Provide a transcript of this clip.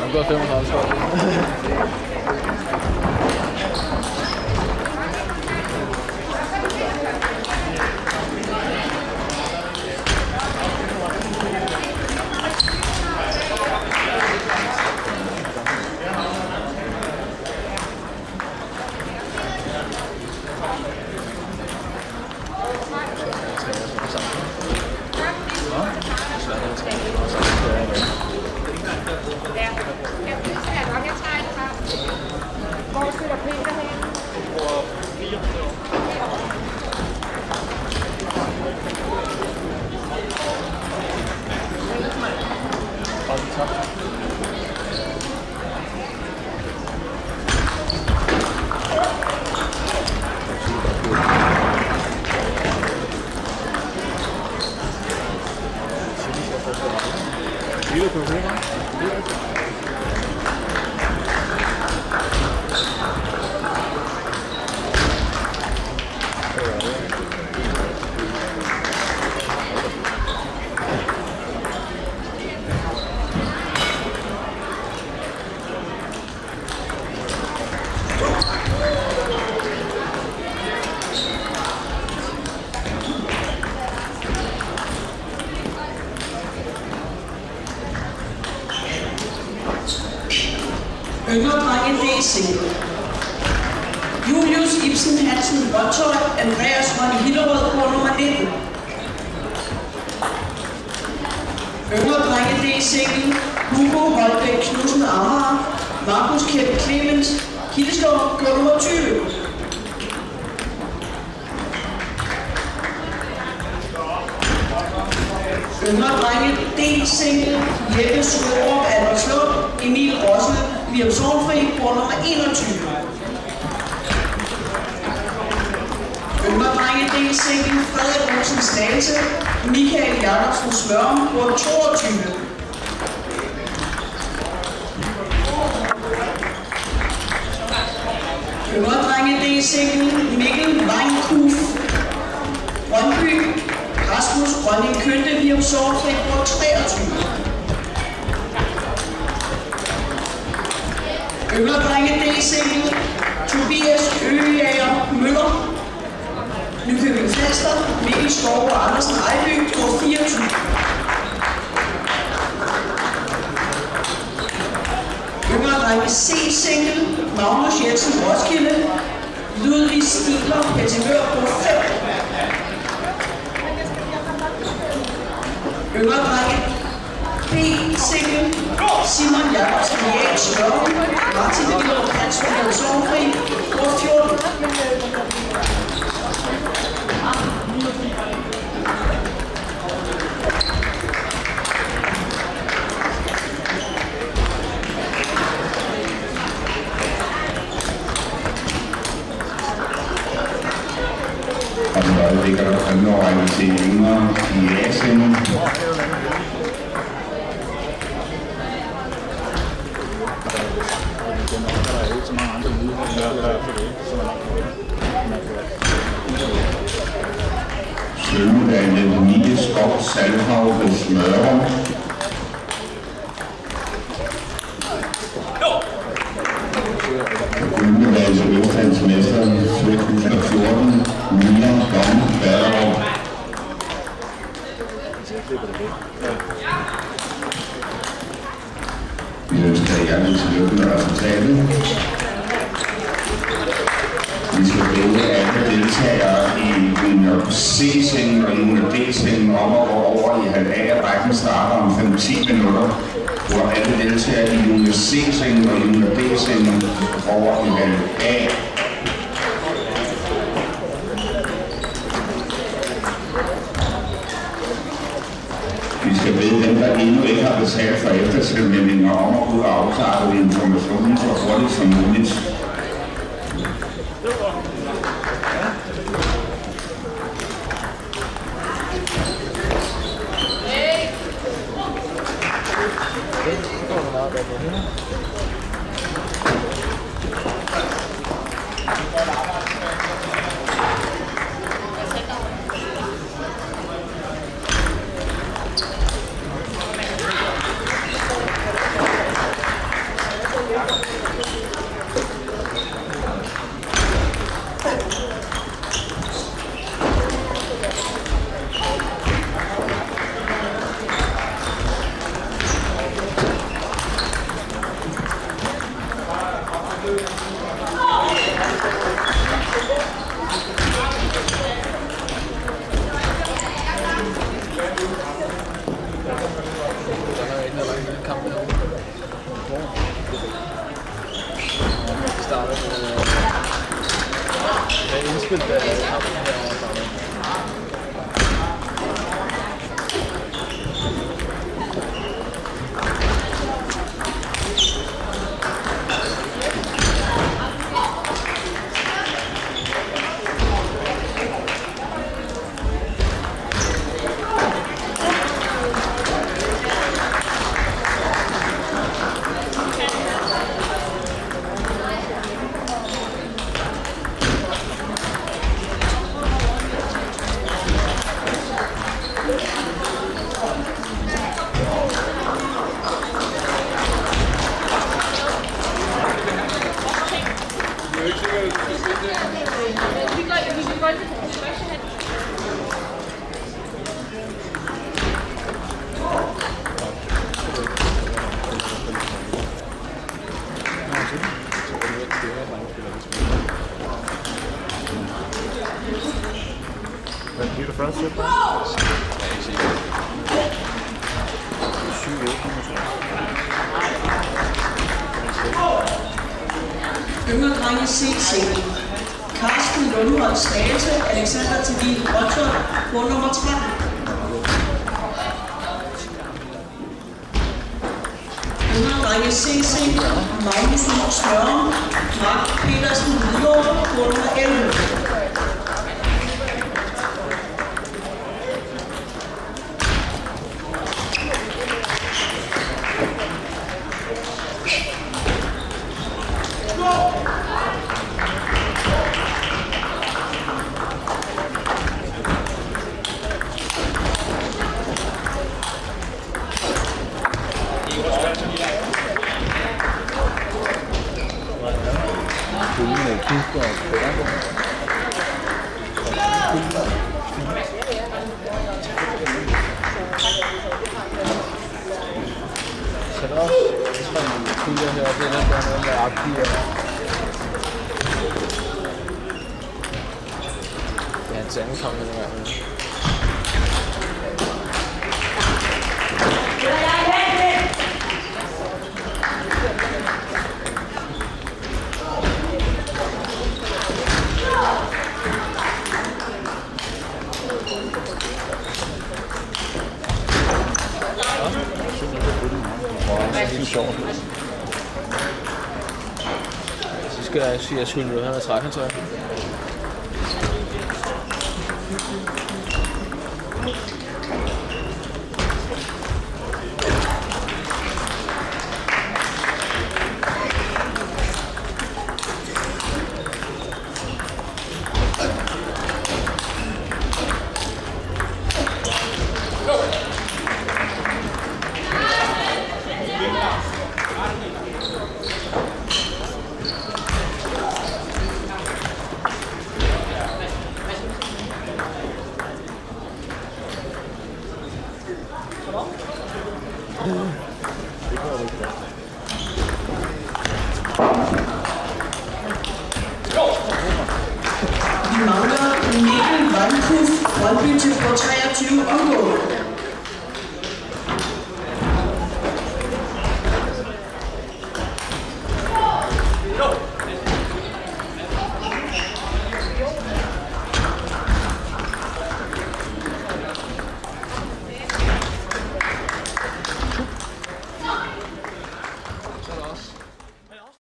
Han går 35 skål. Yngre drenge D-single. Julius Ibsen Hansen Bottøj, Andreas Rønne Hillerød på nummer 19. Yngre drenge D-single. Hugo Holbæk Knudsen Amager, Markus Kjeld Clemens Kildeskov på nummer 20. Yngre drenge D-single. Jeppe Skårup Albertslund, Emil Rossel Liam Sornfri på nummer 21. Yngre drenge D-single. Frederik Olsen Slagelse, Michael Jacobsen Smørum på 22. Yngre drenge D-single. Mikkel Weinkuff Brøndby, Rasmus Rønning Kønte Liam Sornfri på 23. Yngre drenge D-single. Tobias Øgejager Møller, Nykøbing Falster, Mikkel Skov og Andersen Ejby på 24. Yngre drenge C-single. Magnus Jensen Roskilde, Ludvig Stiler Helsingør på 5. Yngre drenge B-single. Simon Jacobsen Jæg Smørum, Martin Villerup Hansen Liam Sornfri på 14. Og så ligger der fremragende til yngre i A-singen. Sølvmedalje Mie Skov Salhav ved Smørum. Guldmedalje Østlandsmesteren 2014 Mia Dom Ballerup. Vi ønsker jer hjertelig tillykke med resultatet. Vi skal bede alle deltagere i junior C-singen og junior D-singen om at gå over i halv A, og rækken starter om 5-10 minutter, hvor alle deltagere i junior C-singen og junior D-singen over i halv A. Vi skal bede dem, der endnu ikke har betalt for eftertilmelding om at kunne afklare informationen så hurtigt som muligt. Yngre drenge C-single. Carsten Lundholdt Slagelse, Alexander Thelin Rottholm på nummer 13. Yngre drenge C-single. Magnus Smørum, Mark Petersen Hvidovre på nummer 11. Så der også kigger heroppe, det er noget med aktier. Det er hans anden komme den gang. Så skal jeg sige, at Sylvia han er trækantøj. Vi mangler Mikkel Vandkuf, Brøndby til på 23 området.